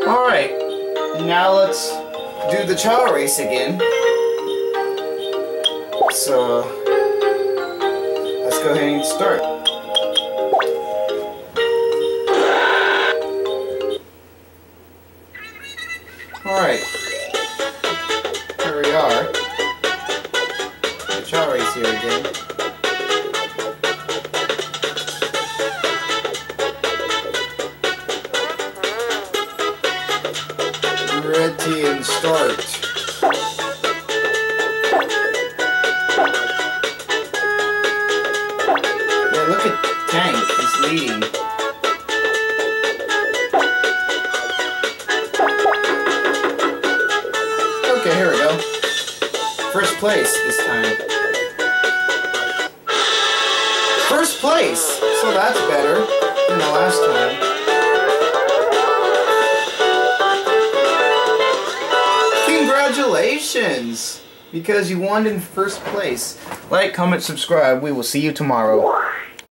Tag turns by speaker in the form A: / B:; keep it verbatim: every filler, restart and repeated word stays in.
A: Alright, now let's do the Chao race again. So, let's go ahead and start. Alright, here we are. The Chao race here again. Ready and start. Yeah, look at Tank, he's leading. Okay, here we go. First place this time. First place! So that's better than the last time. Congratulations! Because you won in first place. Like, comment, subscribe. We will see you tomorrow.